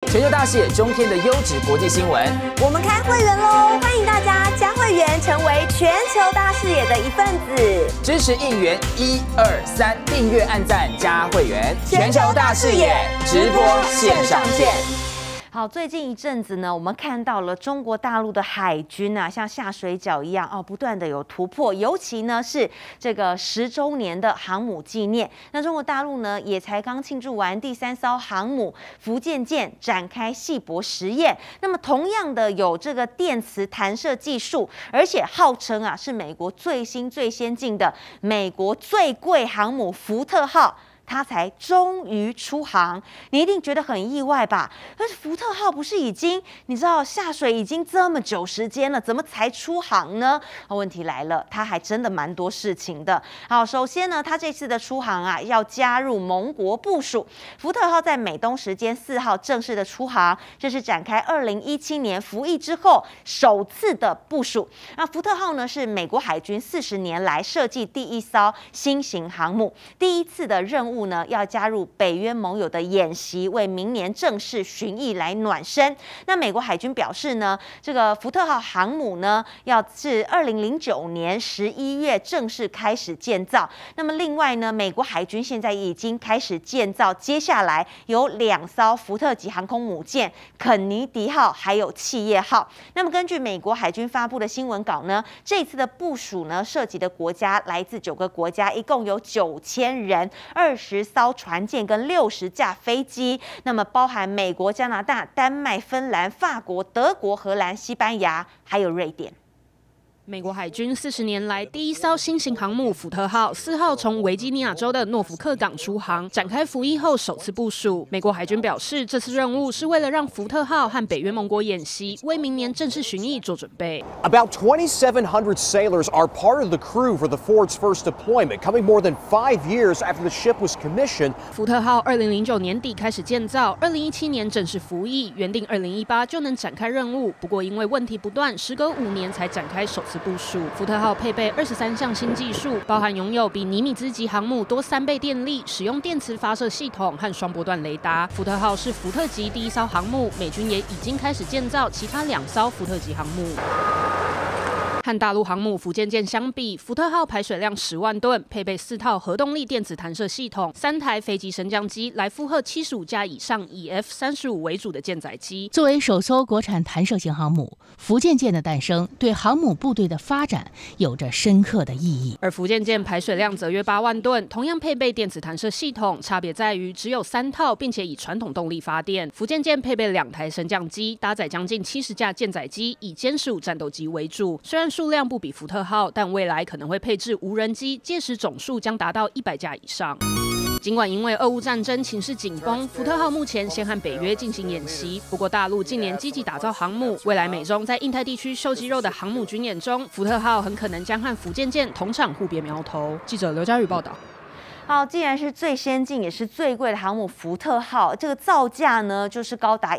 全球大视野，中天的优质国际新闻。 我们开会员喽！欢迎大家加会员，成为全球大视野的一份子。 支持应援123，订阅、按赞、加会员。全球大视野直播线上见。 好，最近一阵子呢，我们看到了中国大陆的海军啊，像下水饺一样不断的有突破，尤其呢是这个10周年的航母纪念。那中国大陆呢，也才刚庆祝完第3艘航母福建舰展开细搏实验。那么同样的有这个电磁弹射技术，而且号称啊是美国最新最先进的美国最贵航母福特号。它才终于出航，你一定觉得很意外吧？但是福特号不是已经你知道下水已经这么久时间了，怎么才出航呢？问题来了，它还真的蛮多事情的。好，首先呢，它这次的出航啊，要加入盟国部署。福特号在美东时间4号正式的出航，这是展开2017年服役之后首次的部署。那福特号呢，是美国海军40年来设计第一艘新型航母，第一次的任务呢，要加入北约盟友的演习，为明年正式巡弋来暖身。那美国海军表示呢，这个福特号航母呢，要是2009年11月正式开始建造。那么另外呢，美国海军现在已经开始建造，接下来有2艘福特级航空母舰肯尼迪号还有企业号。那么根据美国海军发布的新闻稿呢，这次的部署呢，涉及的国家来自9个国家，一共有9000人，20艘船舰跟60架飞机，那么包含美国、加拿大、丹麦、芬兰、法国、德国、荷兰、西班牙，还有瑞典。 美国海军40年来第一艘新型航母福特号4号从维吉尼亚州的诺福克港出航，展开服役后首次部署。美国海军表示，这次任务是为了让福特号和北约盟国演习，为明年正式巡弋做准备。 About 2,700 sailors are part of the crew for the Ford's first deployment, coming more than 5 years after the ship was commissioned. 福特号2009年底开始建造，2017年正式服役，原定2018就能展开任务，不过因为问题不断，时隔5年才展开首次部署。福特号配备23项新技术，包含拥有比尼米兹级航母多3倍电力，使用电磁发射系统和双波段雷达。福特号是福特级第一艘航母，美军也已经开始建造其他2艘福特级航母。和大陆航母福建舰相比，福特号排水量10万吨，配备4套核动力电子弹射系统，3台飞机升降机来负荷75架以上以 F-35为主的舰载机。 作为首艘国产弹射型航母，福建舰的诞生对航母部队的发展有着深刻的意义。 而福建舰排水量则约8万吨，同样配备电子弹射系统，差别在于只有3套，并且以传统动力发电。福建舰配备2台升降机，搭载将近70架舰载机，以歼15战斗机为主。虽然数量不比福特号，但未来可能会配置无人机，届时总数将达到100架以上。尽管因为俄乌战争情势紧绷，福特号目前先和北约进行演习。不过大陆近年积极打造航母，未来美中在印太地区秀肌肉的航母军演中，福特号很可能将和福建舰同场互别苗头。记者刘佳宇报道。 好，既然是最先进也是最贵的航母福特号，这个造价呢就是高达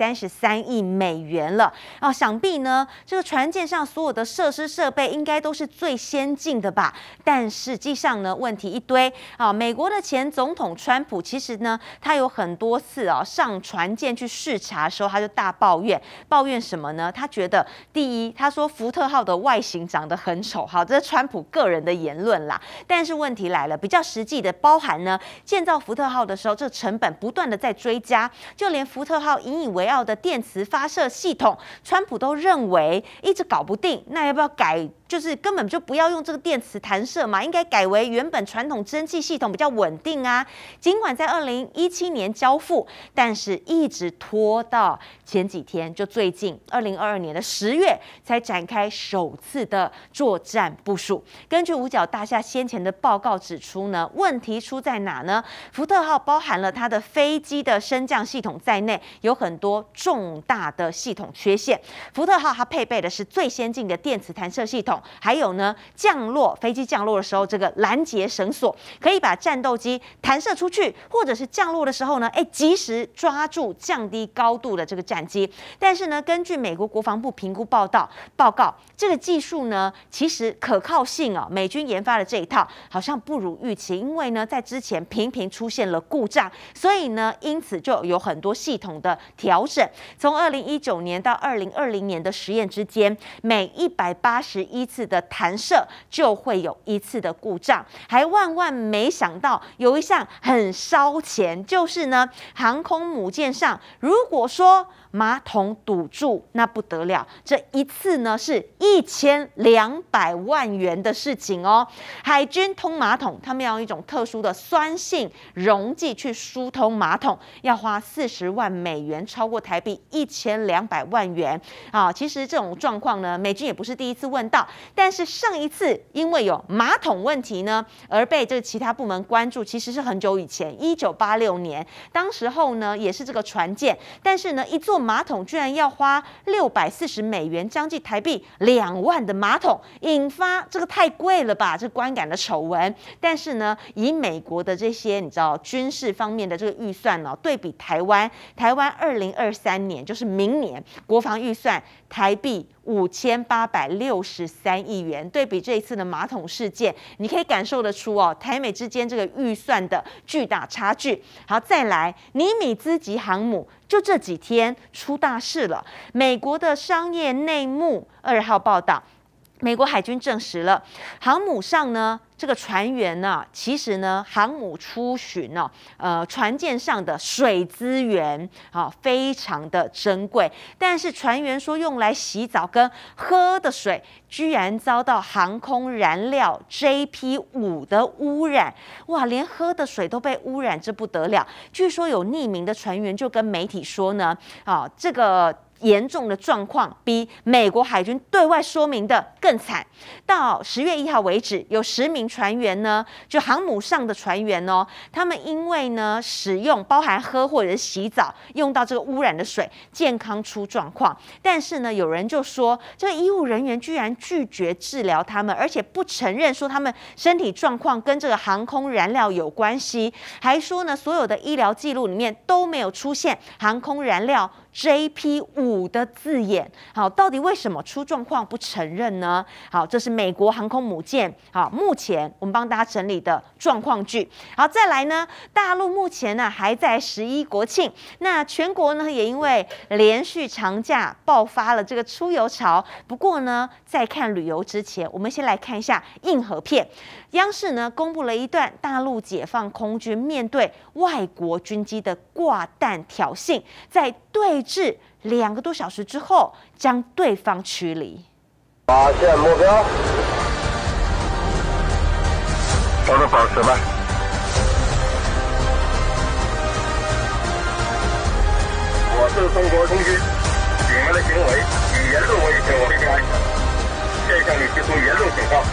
133亿美元了啊！想必呢这个船舰上所有的设施设备应该都是最先进的吧？但实际上呢问题一堆啊！美国的前总统川普其实呢他有很多次上船舰去视察的时候，他就大抱怨什么呢？他觉得第一，他说福特号的外形长得很丑，好，这是川普个人的言论啦。但是问题来了，比较实际的包含呢，建造福特号的时候，这个成本不断的在追加，就连福特号引以为傲的电磁发射系统，川普都认为一直搞不定，那要不要改？就是根本就不要用这个电磁弹射嘛，应该改为原本传统蒸汽系统比较稳定啊。尽管在2017年交付，但是一直拖到前几天，就最近2022年的10月才展开首次的作战部署。根据五角大厦先前的报告指出呢，问题出在哪呢？福特号包含了它的飞机的升降系统在内，有很多重大的系统缺陷。福特号它配备的是最先进的电磁弹射系统。 还有呢飞机降落的时候这个拦截绳索，可以把战斗机弹射出去，或者是降落的时候呢，及时抓住降低高度的这个战机。但是呢，根据美国国防部评估报告，这个技术呢，其实可靠性美军研发的这一套好像不如预期，因为呢，在之前频频出现了故障，所以呢，因此就有很多系统的调整。从2019年到2020年的实验之间，每181次的弹射就会有1次的故障，还万没想到有一项很烧钱，就是呢，航空母舰上如果说马桶堵住，那不得了，这一次呢是1200万元的事情哦。海军通马桶，他们要用一种特殊的酸性溶剂去疏通马桶，要花40万美元，超过台币1200万元啊。其实这种状况呢，美军也不是第一次问到，但是上一次因为有马桶问题呢，而被这个其他部门关注，其实是很久以前，1986年，当时候呢也是这个船舰，但是呢一座马桶居然要花640美元，将近台币2万的马桶，引发这个太贵了吧，这观感的丑闻。但是呢，以美国的这些你知道军事方面的这个预算对比台湾2023年就是明年国防预算台币5863亿元，对比这一次的马桶事件，你可以感受得出台美之间这个预算的巨大差距。好，再来，尼米兹级航母就这几天出大事了。美国的商业内幕2号报道，美国海军证实了航母上呢，这个船员呢，其实呢，航母出巡船舰上的水资源非常的珍贵，但是船员说用来洗澡跟喝的水，居然遭到航空燃料 JP5 的污染。哇，连喝的水都被污染，这不得了。据说有匿名的船员就跟媒体说呢，这个严重的状况比美国海军对外说明的更惨。到10月1号为止，有10名船员呢，就航母上的船员他们因为呢使用包含喝或者是洗澡用到这个污染的水，健康出状况。但是呢，有人就说这个医务人员居然拒绝治疗他们，而且不承认说他们身体状况跟这个航空燃料有关系，还说呢所有的医疗记录里面都没有出现航空燃料JP5 的字眼。好，到底为什么出状况不承认呢？好，这是美国航空母舰目前我们帮大家整理的状况剧。好，再来呢，大陆目前呢还在11国庆，那全国呢也因为连续长假爆发了这个出游潮。不过呢，在看旅游之前，我们先来看一下硬核片。央视呢公布了一段大陆解放空军面对外国军机的挂弹挑衅，在对峙2个多小时之后，将对方驱离。 发现目标，稍等保持吧。我是中国空军，你们的行为以严重威胁我们的安全，现向你提出严重警告。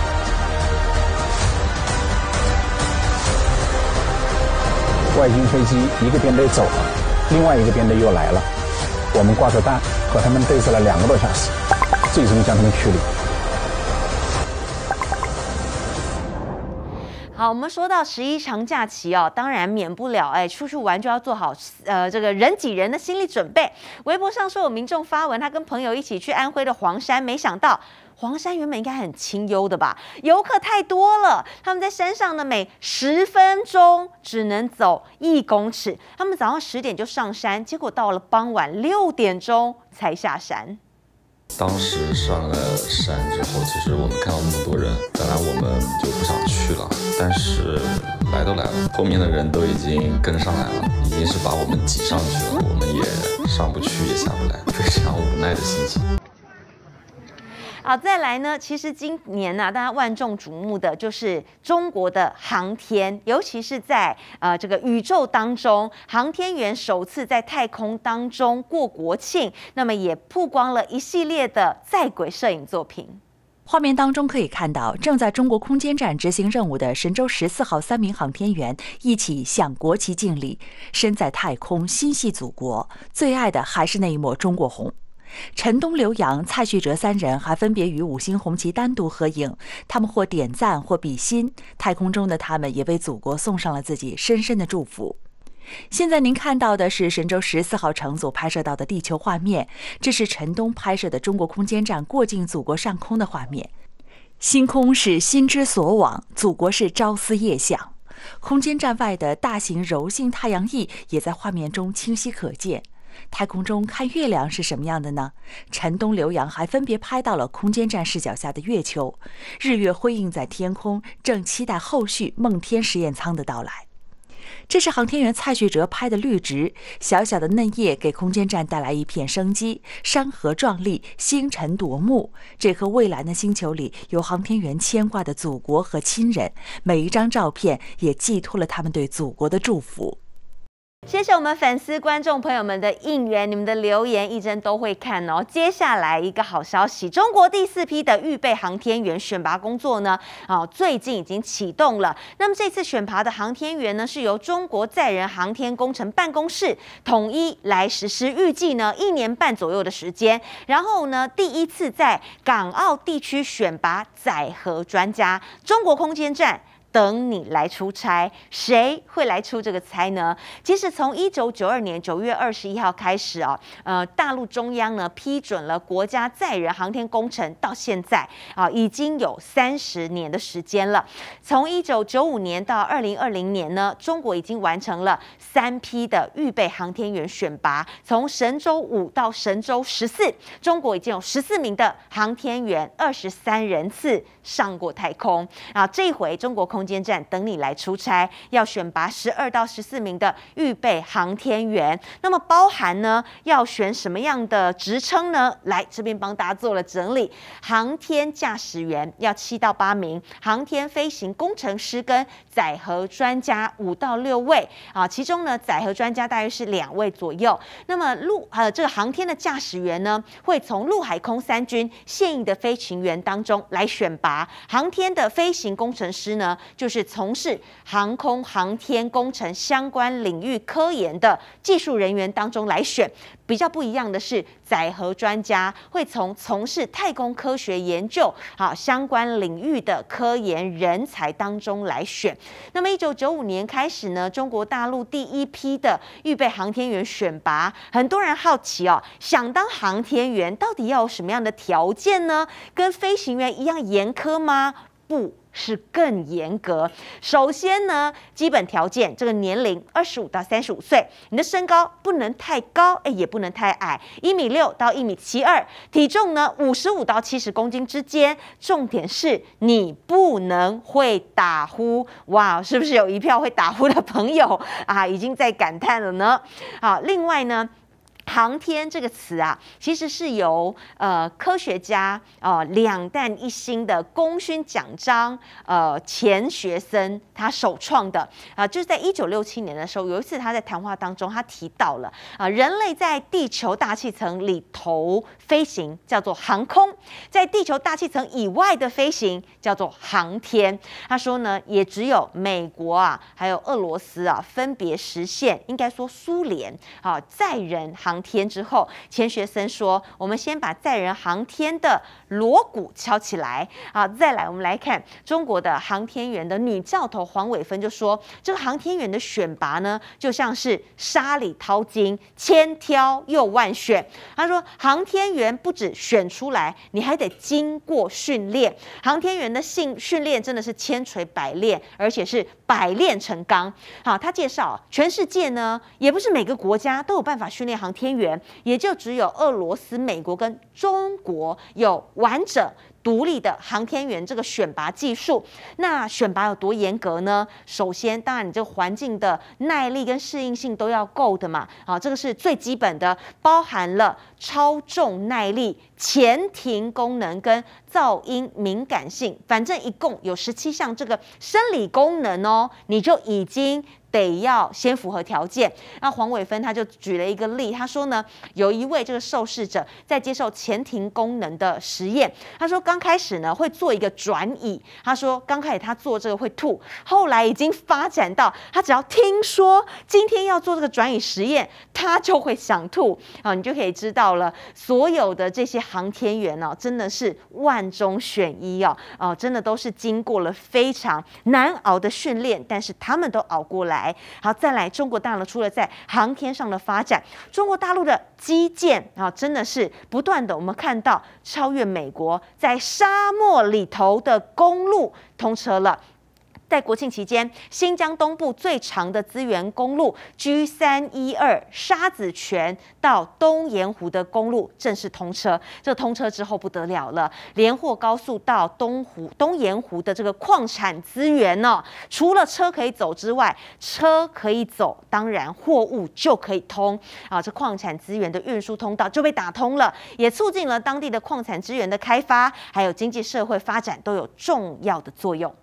外军飞机一个编队走了，另外一个编队又来了，我们挂着弹和他们对峙了2个多小时，最终将他们驱离。 好，我们说到11长假期当然免不了出去玩就要做好这个人挤人的心理准备。微博上说有民众发文，他跟朋友一起去安徽的黄山，没想到黄山原本应该很清幽的吧，游客太多了，他们在山上呢每10分钟只能走1公尺。他们早上10点就上山，结果到了傍晚6点钟才下山。 当时上了山之后，其实我们看到那么多人，本来我们就不想去了，但是来都来了，后面的人都已经跟上来了，已经是把我们挤上去了，我们也上不去也下不来，非常无奈的心情。 好，再来呢，其实今年大家万众瞩目的就是中国的航天，尤其是在这个宇宙当中，航天员首次在太空当中过国庆，那么也曝光了一系列的在轨摄影作品。 画面当中可以看到，正在中国空间站执行任务的神舟14号3名航天员一起向国旗敬礼。身在太空，心系祖国，最爱的还是那一抹中国红。 陈东、刘洋、蔡旭哲3人还分别与5星红旗单独合影，他们或点赞或比心，太空中的他们也为祖国送上了自己深深的祝福。现在您看到的是神舟14号乘组拍摄到的地球画面，这是陈东拍摄的中国空间站过境祖国上空的画面。星空是心之所往，祖国是朝思夜想。空间站外的大型柔性太阳翼也在画面中清晰可见。太空中看月亮是什么样的呢？陈东、刘洋还分别拍到了空间站视角下的月球，日月辉映在天空，正期待后续梦天实验舱的到来。这是航天员蔡旭哲拍的绿植，小小的嫩叶给空间站带来一片生机，山河壮丽，星辰夺目。这颗蔚蓝的星球里有航天员牵挂的祖国和亲人，每一张照片也寄托了他们对祖国的祝福。 谢谢我们粉丝观众朋友们的应援，你们的留言一真都会看哦。接下来一个好消息，中国第4批的预备航天员选拔工作呢，最近已经启动了。那么这次选拔的航天员呢，是由中国载人航天工程办公室统一来实施，预计呢1年半左右的时间。然后呢，第一次在港澳地区选拔载荷专家，中国空间站等你来出差，谁会来出这个差呢？其实从1992年9月21号开始大陆中央呢批准了国家载人航天工程，到现在已经有30年的时间了。从1995年到2020年呢，中国已经完成了3批的预备航天员选拔，从神舟5到神舟14，中国已经有14名的航天员23人次上过太空这一回中国空间站等你来出差，要选拔12到14名的预备航天员。那么包含呢要选什么样的职称呢？来这边帮大家做了整理。航天驾驶员要7到8名，航天飞行工程师跟载荷专家5到6位其中呢载荷专家大约是2位左右。那么这个航天的驾驶员呢，会从陆海空3军现役的飞行员当中来选拔。航天的飞行工程师呢，就是从事航空航天工程相关领域科研的技术人员当中来选。比较不一样的是，载荷专家会从事太空科学研究相关领域的科研人才当中来选。那么1995年开始呢，中国大陆第1批的预备航天员选拔，很多人好奇想当航天员到底要有什么样的条件呢？跟飞行员一样严苛吗？不是更严格。首先呢，基本条件，这个年龄25到35岁，你的身高不能太高，也不能太矮，1.6米到1.72米，体重呢55到70公斤之间。重点是你不能会打呼。哇，是不是有一票会打呼的朋友已经在感叹了呢？另外呢，航天这个词其实是由科学家2弹1星的功勋奖章钱学森他首创的就是在1967年的时候，有一次他在谈话当中他提到了人类在地球大气层里头飞行叫做航空，在地球大气层以外的飞行叫做航天。他说呢，也只有美国还有俄罗斯分别实现，应该说苏联载人航天之后，钱学森说，我们先把载人航天的锣鼓敲起来再来我们来看中国的航天员的女教头黄伟芬就说，这个航天员的选拔呢，就像是沙里淘金，千挑又万选。他说，航天员不止选出来，你还得经过训练。航天员的训练真的是千锤百炼，而且是百炼成钢。他介绍，全世界呢，也不是每个国家都有办法训练航天员，也就只有俄罗斯、美国跟中国有完整独立的航天员这个选拔技术。那选拔有多严格呢？首先，当然你这个环境的耐力跟适应性都要够的嘛，这个是最基本的，包含了超重耐力、前庭功能跟噪音敏感性，反正一共有17项这个生理功能你就已经得要先符合条件。那黄伟芬他就举了一个例，他说呢，有一位这个受试者在接受前庭功能的实验，他说刚开始呢会做一个转椅，他说刚开始他做这个会吐，后来已经发展到他只要听说今天要做这个转椅实验，他就会想吐啊，你就可以知道了，所有的这些航天员哦，真的是万中选一哦，真的都是经过了非常难熬的训练，但是他们都熬过来。好，再来，中国大陆除了在航天上的发展，中国大陆的基建啊，真的是不断的，我们看到超越美国，在沙漠里头的公路通车了。在国庆期间，新疆东部最长的资源公路 G312沙子泉到东盐湖的公路正式通车。这通车之后不得了了，连霍高速到东盐湖的这个矿产资源呢，除了车可以走之外，车可以走，当然货物就可以通啊。这矿产资源的运输通道就被打通了，也促进了当地的矿产资源的开发，还有经济社会发展都有重要的作用。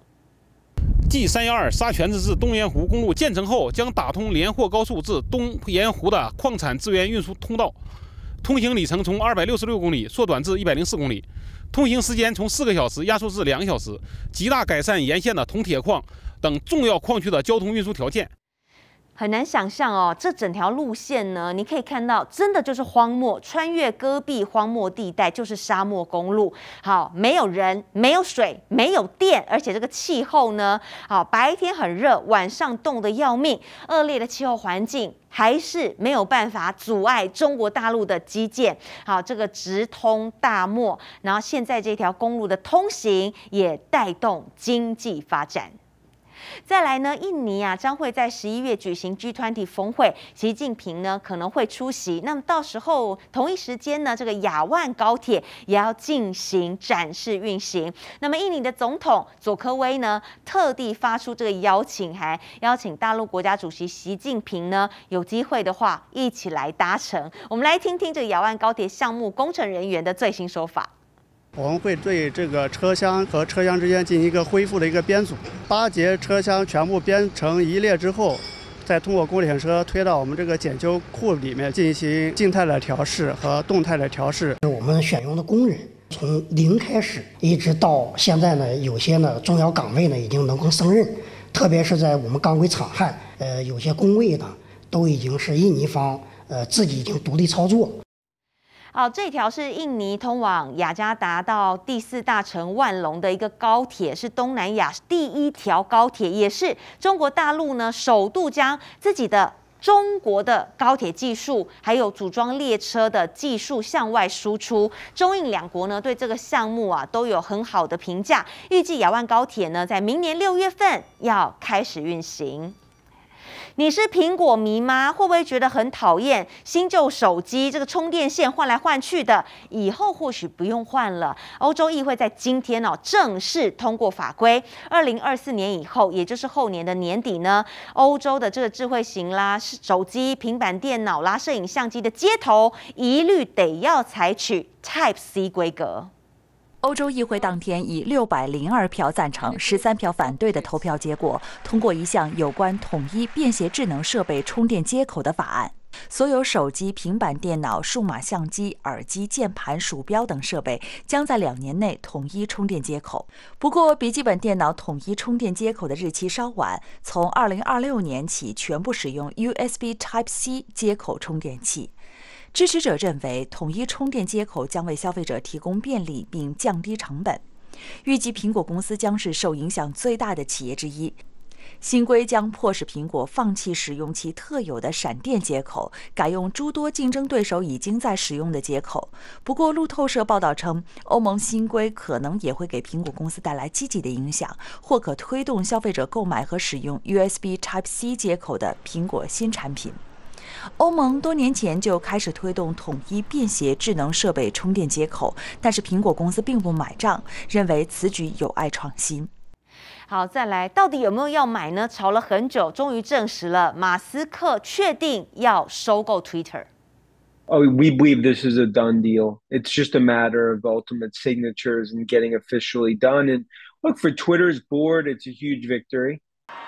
G312沙泉子至东盐湖公路建成后，将打通连霍高速至东盐湖的矿产资源运输通道，通行里程从266公里缩短至104公里，通行时间从4个小时压缩至2个小时，极大改善沿线的铜铁矿等重要矿区的交通运输条件。 很难想象哦，这整条路线呢，你可以看到，真的就是荒漠，穿越戈壁荒漠地带，就是沙漠公路。好，没有人，没有水，没有电，而且这个气候呢，好，白天很热，晚上冻得要命，恶劣的气候环境还是没有办法阻碍中国大陆的基建。好，这个直通大漠，然后现在这条公路的通行也带动经济发展。再来呢，印尼啊将会在11月举行 G20 峰会，习近平呢可能会出席。那么到时候同一时间呢，这个亚万高铁也要进行展示运行。那么印尼的总统佐科威呢，特地发出这个邀请函，邀请大陆国家主席习近平呢，有机会的话一起来搭乘。我们来听听这个亚万高铁项目工程人员的最新说法。 我们会对这个车厢和车厢之间进行一个恢复的一个编组，8节车厢全部编成一列之后，再通过工检车推到我们这个检修库里面进行静态的调试和动态的调试。 我们选用的工人从零开始，一直到现在呢，有些呢重要岗位呢已经能够胜任，特别是在我们钢轨厂焊，有些工位呢都已经是印尼方自己已经独立操作。 好，这条是印尼通往雅加达到第4大城万隆的一个高铁，是东南亚第1条高铁，也是中国大陆呢首度将自己的中国的高铁技术，还有组装列车的技术向外输出。中印两国呢对这个项目啊都有很好的评价。预计亚万高铁呢在明年6月份要开始运行。你是苹果迷吗？会不会觉得很讨厌新旧手机这个充电线换来换去的？以后或许不用换了。欧洲议会在今天正式通过法规，2024年以后，也就是后年的年底呢，欧洲的这个智慧型啦、手机、平板电脑啦、摄影相机的接头，一律得要采取 Type-C 规格。 欧洲议会当天以602票赞成、13票反对的投票结果，通过一项有关统一便携智能设备充电接口的法案。所有手机、平板电脑、数码相机、耳机、键盘、鼠标等设备将在2年内统一充电接口。不过，笔记本电脑统一充电接口的日期稍晚，从2026年起全部使用 USB Type-C 接口充电器。支持者认为，统一充电接口将为消费者提供便利并降低成本。预计苹果公司将是受影响最大的企业之一。新规将迫使苹果放弃使用其特有的闪电接口，改用诸多竞争对手已经在使用的接口。不过，路透社报道称，欧盟新规可能也会给苹果公司带来积极的影响，或可推动消费者购买和使用 USB Type-C 接口的苹果新产品。欧盟多年前就开始推动统一便携智能设备充电接口，但是苹果公司并不买账，认为此举有碍创新。 好，再来，到底有没有要买呢？吵了很久，终于证实了，马斯克确定要收购 Twitter。 We believe this is a done deal. It's just a matter of ultimate signatures and getting officially done. And look, for Twitter's board, it's a huge victory.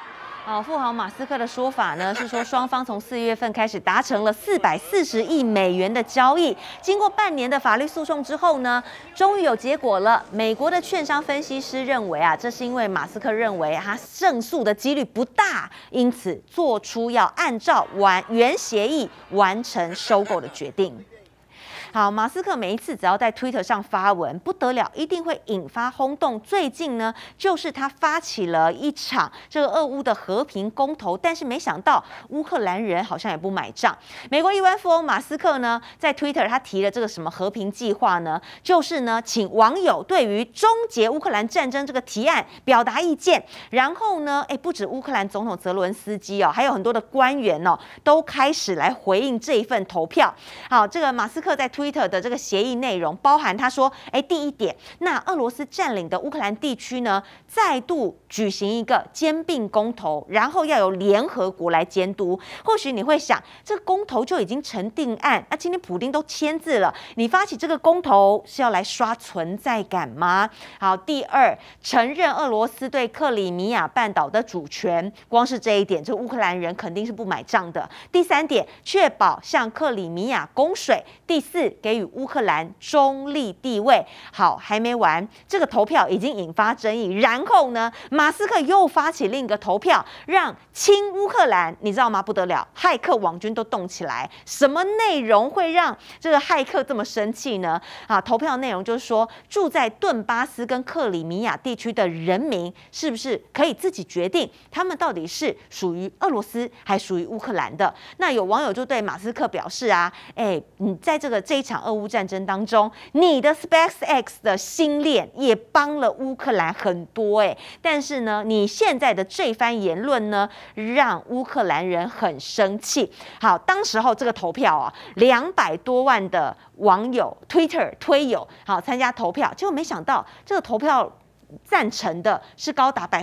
富豪马斯克的说法呢是说，双方从4月份开始达成了440亿美元的交易，经过半年的法律诉讼之后呢，终于有结果了。美国的券商分析师认为这是因为马斯克认为他胜诉的几率不大，因此做出要按照原协议完成收购的决定。好，马斯克每一次只要在 Twitter 上发文，不得了，一定会引发轰动。最近呢，就是他发起了一场这个俄乌的和平公投，但是没想到乌克兰人好像也不买账。美国亿万富翁马斯克呢，在 Twitter 他提了这个什么和平计划呢？就是呢，请网友对于终结乌克兰战争这个提案表达意见。然后呢，不止乌克兰总统泽伦斯基还有很多的官员都开始来回应这一份投票。好，这个马斯克在Twitter 的这个协议内容包含他说，第一点，那俄罗斯占领的乌克兰地区呢，再度举行一个兼并公投，然后要由联合国来监督。或许你会想，这个公投就已经成定案，今天普丁都签字了，你发起这个公投是要来刷存在感吗？好，第二，承认俄罗斯对克里米亚半岛的主权，光是这一点，这乌克兰人肯定是不买账的。第三点，确保向克里米亚供水。第四，给予乌克兰中立地位。好，还没完，这个投票已经引发争议。然后呢，马斯克又发起另一个投票，让亲乌克兰，你知道吗？不得了，骇客网军都动起来。什么内容会让这个骇客这么生气呢？投票内容就是说，住在顿巴斯跟克里米亚地区的人民，是不是可以自己决定他们到底是属于俄罗斯还属于乌克兰的？那有网友就对马斯克表示你在这一场俄乌战争当中，你的 SpaceX 的星链也帮了乌克兰很多但是呢，你现在的这番言论呢，让乌克兰人很生气。好，当时候这个投票200多万的网友 Twitter 推友参加投票，结果没想到这个投票赞成的是高达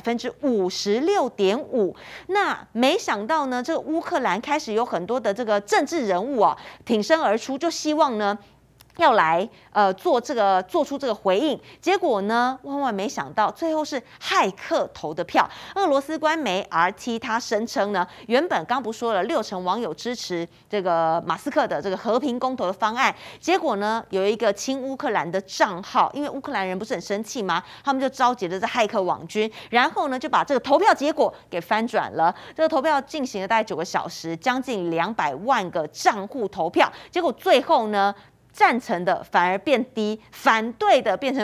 56.5%。那没想到呢，这个乌克兰开始有很多的这个政治人物挺身而出，就希望呢要来做出这个回应。结果呢，万万没想到，最后是骇客投的票。俄罗斯官媒 RT 他声称呢，原本刚不说了60%网友支持这个马斯克的这个和平公投的方案，结果呢，有一个亲乌克兰的账号，因为乌克兰人不是很生气吗？他们就召集了这骇客网军，然后呢就把这个投票结果给翻转了。这个投票进行了大概9个小时，将近200万个账户投票，结果最后呢，赞成的反而变低，反对的变成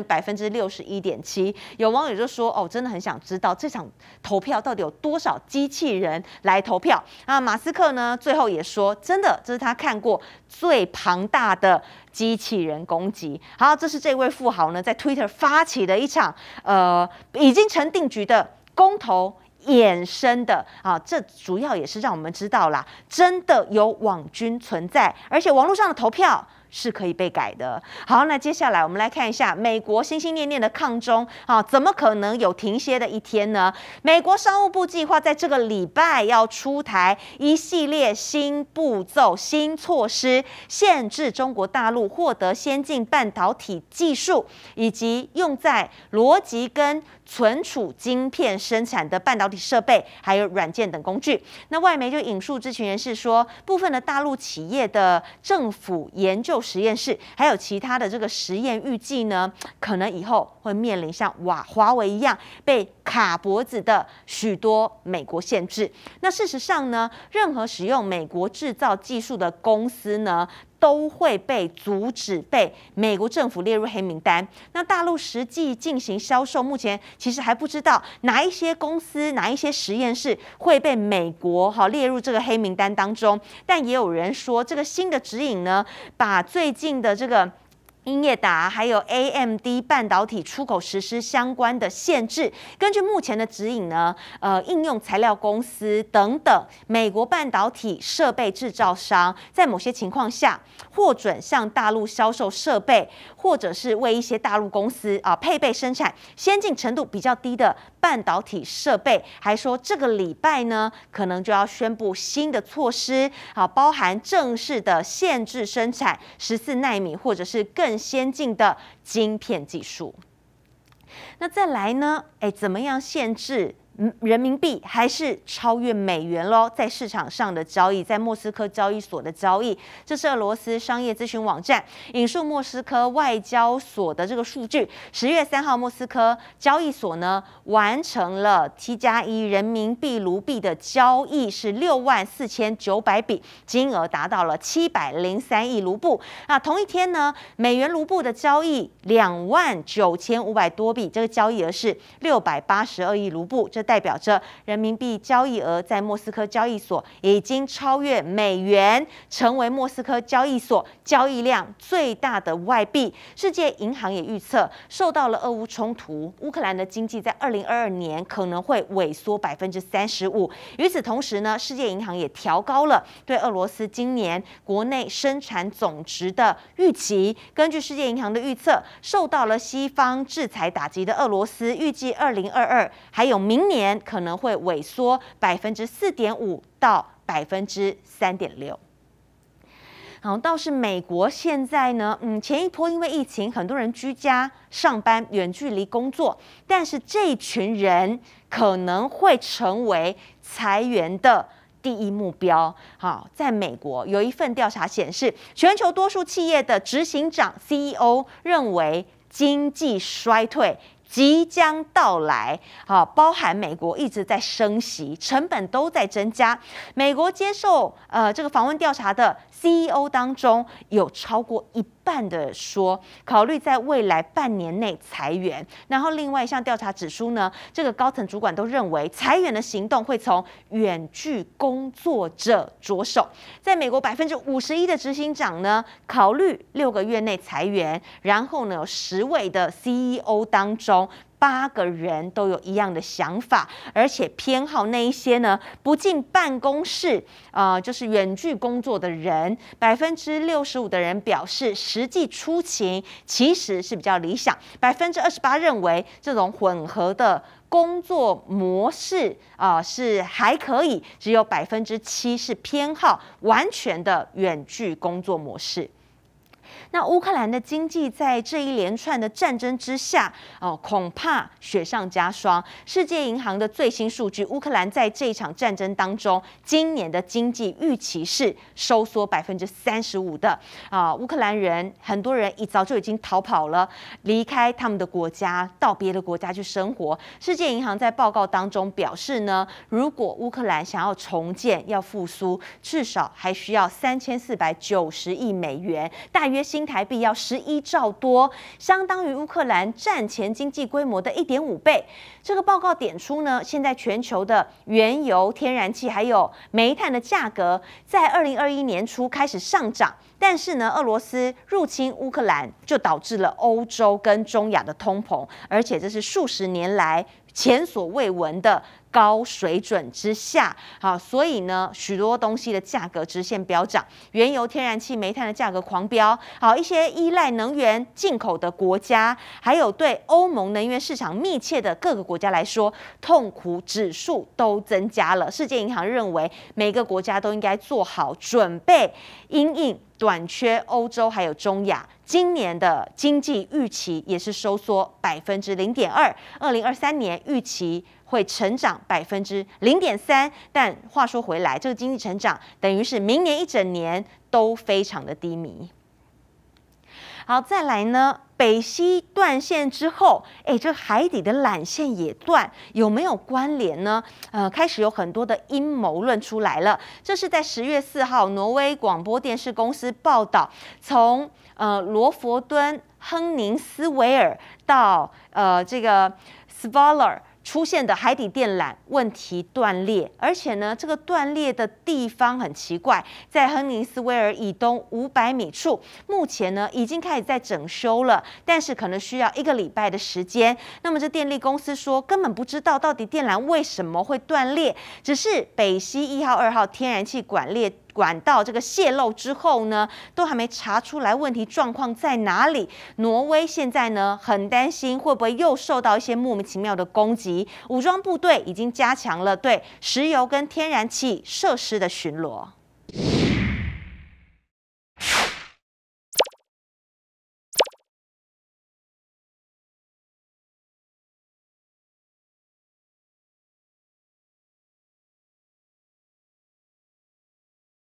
61.7%。有网友就说，真的很想知道这场投票到底有多少机器人来投票。马斯克呢，最后也说，真的，这是他看过最庞大的机器人攻击。好，这是这位富豪呢，在 Twitter 发起的一场已经成定局的公投衍生的这主要也是让我们知道啦，真的有网军存在，而且网络上的投票是可以被改的。好，那接下来我们来看一下美国心心念念的抗中怎么可能有停歇的一天呢？美国商务部计划在这个礼拜要出台一系列新步骤、新措施，限制中国大陆获得先进半导体技术以及用在逻辑跟存储晶片生产的半导体设备，还有软件等工具。那外媒就引述知情人士说，部分的大陆企业的政府研究实验室，还有其他的这个实验，预计呢，可能以后会面临像华为一样被卡脖子的许多美国限制。那事实上呢，任何使用美国制造技术的公司呢，都会被阻止被美国政府列入黑名单。那大陆实际进行销售，目前其实还不知道哪一些公司、哪一些实验室会被美国列入这个黑名单当中。但也有人说，这个新的指引呢，把最近的这个英业达还有 AMD 半导体出口实施相关的限制。根据目前的指引呢，应用材料公司等等美国半导体设备制造商，在某些情况下获准向大陆销售设备，或者是为一些大陆公司配备生产先进程度比较低的半导体设备。还说这个礼拜呢，可能就要宣布新的措施，包含正式的限制生产14奈米或者是更先进的晶片技术。那再来呢，怎么样限制人民币还是超越美元咯，在市场上的交易，在莫斯科交易所的交易，这是俄罗斯商业咨询网站引述莫斯科外交所的这个数据。10月3号，莫斯科交易所呢完成了T+1人民币卢币的交易是64900笔，金额达到了703亿卢布。那同一天呢，美元卢布的交易29500多笔，这个交易额是682亿卢布，这代表着人民币交易额在莫斯科交易所已经超越美元，成为莫斯科交易所交易量最大的外币。世界银行也预测，受到了俄乌冲突，乌克兰的经济在2022年可能会萎缩35%。与此同时呢，世界银行也调高了对俄罗斯今年国内生产总值的预期。根据世界银行的预测，受到了西方制裁打击的俄罗斯，预计2022还有明年可能会萎缩4.5%到3.6%。好，倒是美国现在呢，前一波因为疫情，很多人居家上班、远距离工作，但是这一群人可能会成为裁员的第一目标。好，在美国有一份调查显示，全球多数企业的执行长 CEO 认为经济衰退即将到来，包含美国一直在升息，成本都在增加。美国接受这个访问调查的 CEO 当中，有超过一半的说考虑在未来半年内裁员。然后另外一项调查指出呢，这个高层主管都认为裁员的行动会从远距工作者着手。在美国51%的执行长呢，考虑6个月内裁员，然后呢有10位的 CEO 当中8个人都有一样的想法，而且偏好那一些呢不进办公室就是远距工作的人。65%的人表示实际出勤其实是比较理想，28%认为这种混合的工作模式是还可以，只有7%是偏好完全的远距工作模式。那乌克兰的经济在这一连串的战争之下，恐怕雪上加霜。世界银行的最新数据，乌克兰在这一场战争当中，今年的经济预期是收缩35%的。乌克兰人很多人早就已经逃跑了，离开他们的国家，到别的国家去生活。世界银行在报告当中表示呢，如果乌克兰想要重建、要复苏，至少还需要3490亿美元，大约新台币要11兆多，相当于乌克兰战前经济规模的1.5倍。这个报告点出呢，现在全球的原油、天然气还有煤炭的价格在2021年初开始上涨，但是呢，俄罗斯入侵乌克兰就导致了欧洲跟中亚的通膨，而且这是数十年来前所未闻的高水准之下，所以呢，许多东西的价格直线飙涨，原油、天然气、煤炭的价格狂飙。一些依赖能源进口的国家，还有对欧盟能源市场密切的各个国家来说，痛苦指数都增加了。世界银行认为，每个国家都应该做好准备，因应短缺欧洲还有中亚。今年的经济预期也是收缩0.2%，2023年预期会成长0.3%，但话说回来，这个经济成长等于是明年一整年都非常的低迷。好，再来呢，北溪断线之后，这海底的缆线也断，有没有关联呢？开始有很多的阴谋论出来了。这是在10月4号，挪威广播电视公司报道，从罗佛敦、亨宁斯维尔到这个 Svalbard出现的海底电缆问题断裂，而且呢，这个断裂的地方很奇怪，在亨宁斯维尔以东500米处，目前呢已经开始在整修了，但是可能需要1个礼拜的时间。那么这电力公司说，根本不知道到底电缆为什么会断裂，只是北溪1号、2号天然气管道这个泄漏之后呢，都还没查出来问题状况在哪里。挪威现在呢很担心会不会又受到一些莫名其妙的攻击，武装部队已经加强了对石油跟天然气设施的巡逻。